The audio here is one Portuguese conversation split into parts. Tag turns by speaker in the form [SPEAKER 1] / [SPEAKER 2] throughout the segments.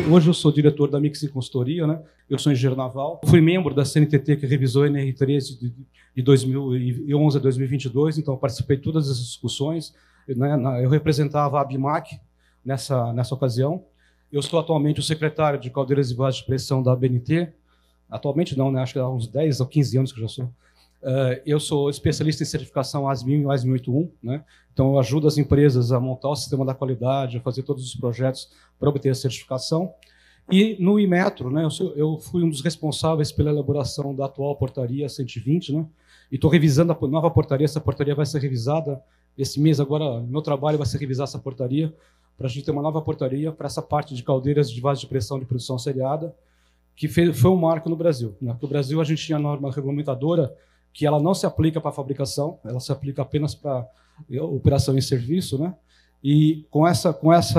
[SPEAKER 1] Hoje eu sou diretor da Mixing Consultoria, né? Eu sou engenheiro naval. Fui membro da CNTT que revisou a NR13 de 2011 a 2022, então eu participei de todas as discussões. Né? Eu representava a ABMAC nessa ocasião. Eu sou atualmente o secretário de Caldeiras e Vasos de Pressão da ABNT. Atualmente não, né? Acho que há uns 10 ou 15 anos que eu já sou. Eu sou especialista em certificação AS1000 e AS1081, né? Então eu ajudo as empresas a montar o sistema da qualidade, a fazer todos os projetos para obter a certificação. E no Inmetro, né, eu fui um dos responsáveis pela elaboração da atual portaria 120, né? E estou revisando a nova portaria. Essa portaria vai ser revisada esse mês. Agora, meu trabalho vai ser revisar essa portaria para a gente ter uma nova portaria para essa parte de caldeiras de vasos de pressão de produção seriada, que foi um marco no Brasil, né? Porque no Brasil a gente tinha a norma regulamentadora que ela não se aplica para a fabricação, ela se aplica apenas para operação em serviço, né? E com essa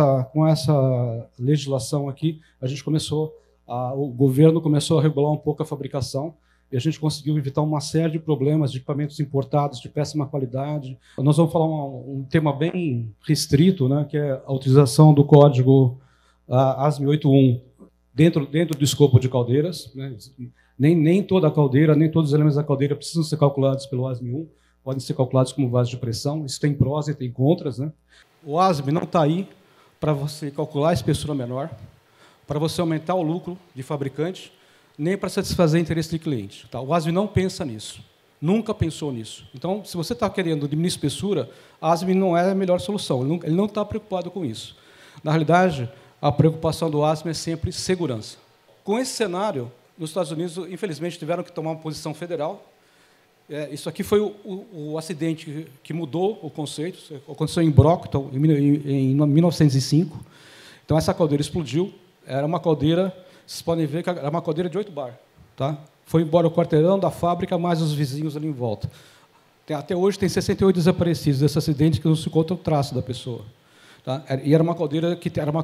[SPEAKER 1] legislação aqui, a gente o governo começou a regular um pouco a fabricação e a gente conseguiu evitar uma série de problemas de equipamentos importados de péssima qualidade. Nós vamos falar um tema bem restrito, né? Que é a utilização do código AS1081 dentro do escopo de caldeiras, né? Nem toda a caldeira, nem todos os elementos da caldeira precisam ser calculados pelo AS1001, podem ser calculados como vaso de pressão. Isso tem prós e tem contras, né? O ASME não está aí para você calcular a espessura menor, para você aumentar o lucro de fabricante, nem para satisfazer o interesse de cliente. Tá? O ASME não pensa nisso, nunca pensou nisso. Então, se você está querendo diminuir espessura, a ASME não é a melhor solução, ele não está preocupado com isso. Na realidade, a preocupação do ASME é sempre segurança. Com esse cenário, nos Estados Unidos, infelizmente, tiveram que tomar uma posição federal. Isso aqui foi o acidente que mudou o conceito. Aconteceu em Brockton, em 1905. Então, essa caldeira explodiu. Era uma caldeira, vocês podem ver que era uma caldeira de 8 bar. Tá? Foi embora o quarteirão da fábrica, mais os vizinhos ali em volta. Até hoje, tem 68 desaparecidos desse acidente que não se encontra o traço da pessoa. Tá? E era uma caldeira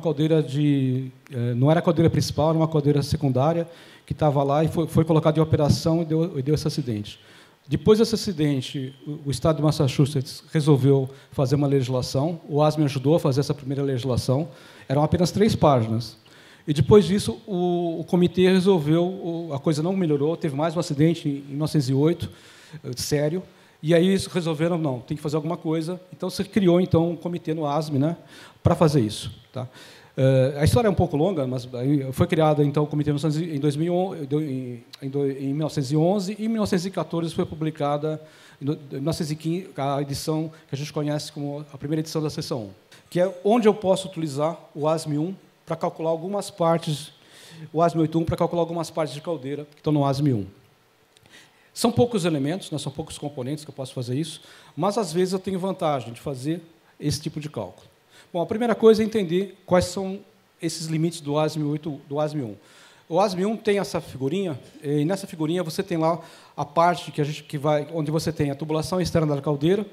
[SPEAKER 1] não era a caldeira principal, era uma caldeira secundária que estava lá e foi colocada em operação e deu esse acidente. Depois desse acidente, o Estado de Massachusetts resolveu fazer uma legislação, o ASME ajudou a fazer essa primeira legislação, eram apenas 3 páginas. E depois disso, o comitê resolveu, a coisa não melhorou, teve mais um acidente em 1908, sério, e aí eles resolveram, não, tem que fazer alguma coisa. Então, se criou então, um comitê no ASME, né, para fazer isso. Tá? A história é um pouco longa, mas foi criado então, o comitê em 1911 e em 1914 foi publicada em 1915, a edição que a gente conhece como a primeira edição da seção 1, que é onde eu posso utilizar o ASME1 para calcular algumas partes, o ASME81 para calcular algumas partes de caldeira que estão no ASME1. São poucos elementos, né, são poucos componentes que eu posso fazer isso, mas, às vezes, eu tenho vantagem de fazer esse tipo de cálculo. Bom, a primeira coisa é entender quais são esses limites do ASME1. O ASME1 tem essa figurinha, e nessa figurinha você tem lá a parte onde você tem a tubulação externa da caldeira.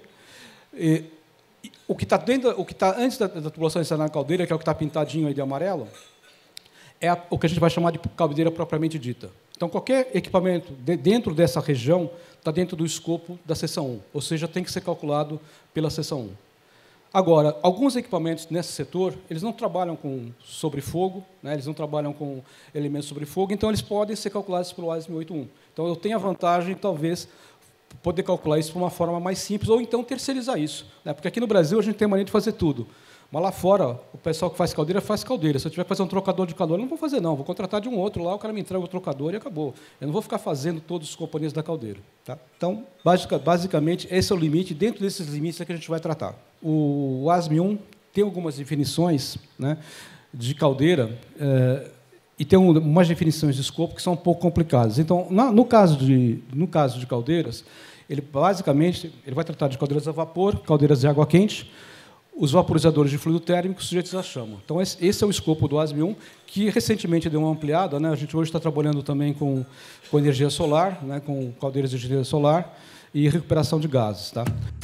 [SPEAKER 1] O que está antes da tubulação externa da caldeira, que é o que está pintadinho aí de amarelo, é o que a gente vai chamar de caldeira propriamente dita. Então, qualquer equipamento dentro dessa região está dentro do escopo da seção 1, ou seja, tem que ser calculado pela seção 1. Agora, alguns equipamentos nesse setor, eles não trabalham sobre fogo, né, eles não trabalham com elementos sobre fogo, então eles podem ser calculados pelo ASME81. Então, eu tenho a vantagem, talvez, poder calcular isso de uma forma mais simples, ou então terceirizar isso. Né, porque aqui no Brasil a gente tem a mania de fazer tudo. Mas lá fora, o pessoal que faz caldeira, faz caldeira. Se eu tiver que fazer um trocador de calor, eu não vou fazer, não. Vou contratar de um outro lá, o cara me entrega o trocador e acabou. Eu não vou ficar fazendo todos os componentes da caldeira. Tá? Então, basicamente, esse é o limite. Dentro desses limites é que a gente vai tratar. O ASME1 tem algumas definições, né, de caldeira e tem umas definições de escopo que são um pouco complicadas. Então, no caso de caldeiras, basicamente, ele vai tratar de caldeiras a vapor, caldeiras de água quente, os vaporizadores de fluido térmico sujeitos à chama. Então, esse é o escopo do ASME1, que recentemente deu uma ampliada. Né? A gente hoje está trabalhando também com energia solar, né? Com caldeiras de energia solar e recuperação de gases. Tá?